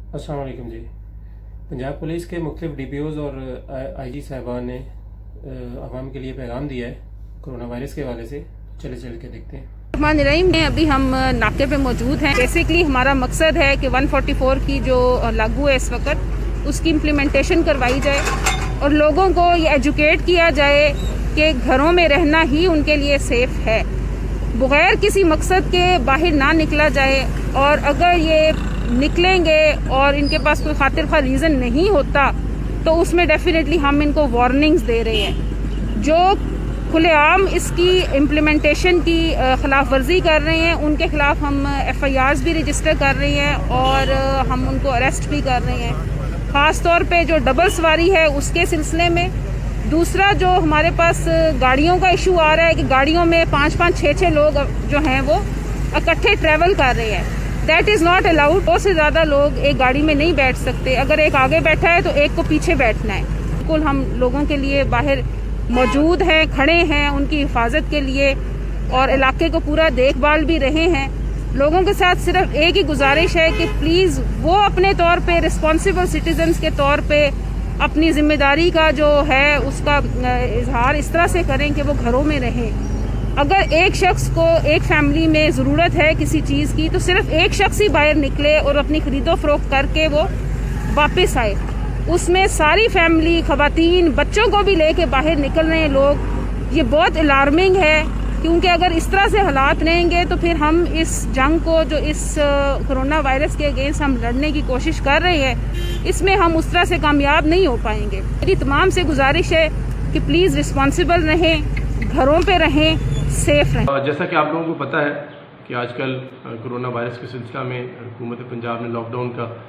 अस्सलाम वालेकुम जी। पंजाब पुलिस के मुख्तलिफ DPOs और IG साहिबान ने अवाम के लिए पैगाम दिया है कोरोना वायरस के हवाले से। चले के देखते हैं। अभी हम नाके पे मौजूद हैं। बेसिकली हमारा मकसद है कि 144 की जो लागू है इस वक्त उसकी इम्प्लीमेंटेशन करवाई जाए और लोगों को ये एजुकेट किया जाए कि घरों में रहना ही उनके लिए सेफ है, बगैर किसी मकसद के बाहर ना निकला जाए। और अगर ये निकलेंगे और इनके पास कोई खातिर खा रीज़न नहीं होता तो उसमें डेफिनेटली हम इनको वार्निंग्स दे रहे हैं। जो खुलेआम इसकी इम्प्लीमेंटेशन की खिलाफ वर्जी कर रहे हैं उनके खिलाफ हम FIRs भी रजिस्टर कर रहे हैं और हम उनको अरेस्ट भी कर रहे हैं, ख़ास तौर पे जो डबल सवारी है उसके सिलसिले में। दूसरा, जो हमारे पास गाड़ियों का इशू आ रहा है कि गाड़ियों में 5-5, 6-6 लोग जो हैं वो इकट्ठे ट्रैवल कर रहे हैं, दैट इज़ नॉट अलाउड। 2 से ज़्यादा लोग एक गाड़ी में नहीं बैठ सकते। अगर एक आगे बैठा है तो एक को पीछे बैठना है। बिल्कुल हम लोगों के लिए बाहर मौजूद हैं, खड़े हैं उनकी हिफाजत के लिए और इलाके को पूरा देखभाल भी रहे हैं। लोगों के साथ सिर्फ एक ही गुजारिश है कि प्लीज़ वो अपने तौर पे रिस्पॉन्सिबल सिटीजन्स के तौर पे अपनी जिम्मेदारी का जो है उसका इजहार इस तरह से करें कि वो घरों में रहें। अगर एक शख्स को एक फैमिली में ज़रूरत है किसी चीज़ की तो सिर्फ एक शख्स ही बाहर निकले और अपनी खरीदो फरोख्त करके वो वापस आए। उसमें सारी फैमिली, खवातीन, बच्चों को भी लेके बाहर निकल रहे हैं लोग। ये बहुत अलार्मिंग है, क्योंकि अगर इस तरह से हालात रहेंगे तो फिर हम इस जंग को, जो इस कोरोना वायरस के अगेंस्ट हम लड़ने की कोशिश कर रहे हैं, इसमें हम उस तरह से कामयाब नहीं हो पाएंगे। मेरी तमाम से गुजारिश है कि प्लीज़ रिस्पॉन्सिबल रहें, घरों पे रहें, सेफ रहें। जैसा कि आप लोगों को पता है कि आजकल कोरोना वायरस के सिलसिला में हुकूमत पंजाब ने लॉकडाउन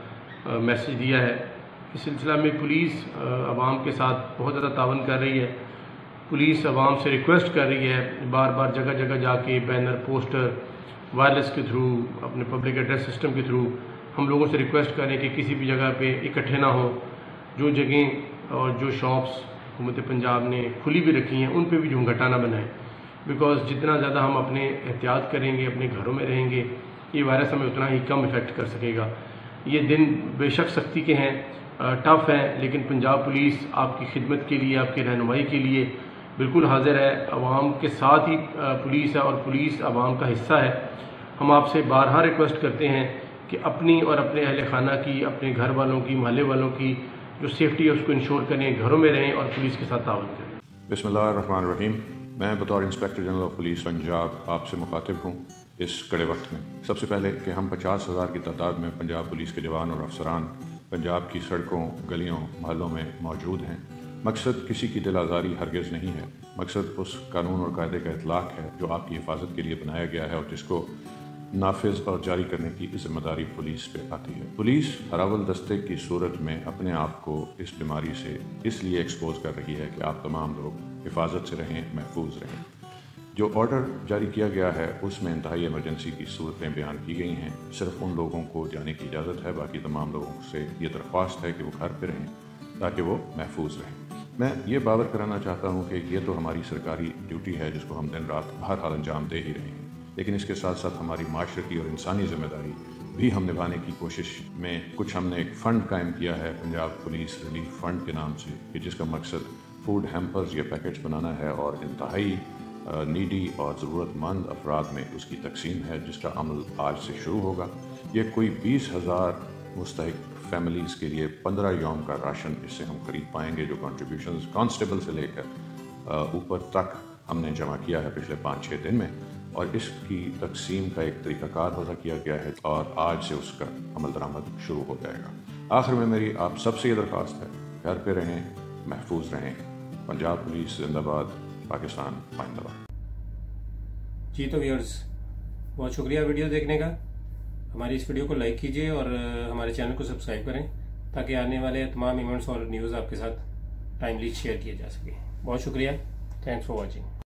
का मैसेज दिया है। इस सिलसिला में पुलिस अवाम के साथ बहुत ज़्यादा तावन कर रही है। पुलिस अवाम से रिक्वेस्ट कर रही है, बार बार जगह जगह जाके बैनर, पोस्टर, वायरलेस के थ्रू, अपने पब्लिक एड्रेस सिस्टम के थ्रू हम लोगों से रिक्वेस्ट करें कि किसी भी जगह पे इकट्ठे ना हो। जो जगह और जो शॉप्स हुकूमत पंजाब ने खुली भी रखी हैं उन पे भी झुंघटा ना बनाएं, बिकॉज जितना ज़्यादा हम अपने एहतियात करेंगे, अपने घरों में रहेंगे, ये वायरस हमें उतना ही कम इफ़ेक्ट कर सकेगा। ये दिन बेशक सख्ती के हैं, टफ़ हैं, लेकिन पंजाब पुलिस आपकी खिदमत के लिए, आपकी रहनुमाई के लिए बिल्कुल हाजिर है। अवाम के साथ ही पुलिस है और पुलिस अवाम का हिस्सा है। हम आपसे बारहा रिक्वेस्ट करते हैं कि अपनी और अपने अहल खाना की, अपने घर वालों की, मोहल्ले वालों की जो सेफ्टी है उसको इंश्योर करें, घरों में रहें और पुलिस के साथ ताउन करें। बिस्मिल्लाहिर्रहमानिर्रहीम। मैं बतौर inspector general of police Punjab आपसे मुखातिब हूँ इस कड़े वक्त में। सबसे पहले कि हम 50,000 की तादाद में पंजाब पुलिस के जवान और अफसरान पंजाब की सड़कों, गलियों, महलों में मौजूद हैं। मकसद किसी की दिल आज़ारी हरगिज़ नहीं है। मकसद उस कानून और कायदे का इतलाक़ है जो आपकी हिफाजत के लिए बनाया गया है और जिसको नाफिज और जारी करने की जिम्मेदारी पुलिस पे आती है। पुलिस हरावल दस्ते की सूरत में अपने आप को इस बीमारी से इसलिए एक्सपोज कर रही है कि आप तमाम लोग हिफाजत से रहें, महफूज रहें। जो ऑर्डर जारी किया गया है उसमें इंतहाई इमरजेंसी की सूरतें बयान की गई हैं। सिर्फ उन लोगों को जाने की इजाज़त है, बाकी तमाम लोगों से ये दरख्वास्त है कि वो घर पर रहें ताकि वो महफूज रहें। मैं ये बावर कराना चाहता हूँ कि ये तो हमारी सरकारी ड्यूटी है जिसको हम दिन रात हर हाल अंजाम दे ही रहे हैं, लेकिन इसके साथ साथ हमारी माशरती और इंसानी जिम्मेदारी भी हम निभाने की कोशिश में कुछ हमने एक फ़ंड कायम किया है पंजाब पुलिस रिलीफ फ़ंड के नाम से, कि जिसका मकसद फूड हैम्पर्स या पैकेट्स बनाना है और इंतहाई नीडी और ज़रूरतमंद अफराद में उसकी तकसीम है, जिसका अमल आज से शुरू होगा। ये कोई 20,000 मुस्तहिक फैमिलीज़ के लिए 15 यौम का राशन इससे हम ख़रीद पाएंगे, जो कॉन्ट्रीब्यूशंस कांस्टेबल से लेकर ऊपर तक हमने जमा किया है पिछले 5-6 दिन में, और इसकी तकसीम का एक तरीक़ाकार वज़ा किया गया है और आज से उसका अमल दरामद शुरू हो जाएगा। आखिर में मेरी आप सबसे ये दरख्वास्त है, घर पे रहें, महफूज रहें। पंजाब पुलिस जिंदाबाद, पाकिस्तान जिंदाबाद। जी तो व्यूअर्स, बहुत शुक्रिया वीडियो देखने का। हमारी इस वीडियो को लाइक कीजिए और हमारे चैनल को सब्सक्राइब करें ताकि आने वाले तमाम इवेंट्स और न्यूज़ आपके साथ टाइमली शेयर किए जा सके। बहुत शुक्रिया। Thanks for watching.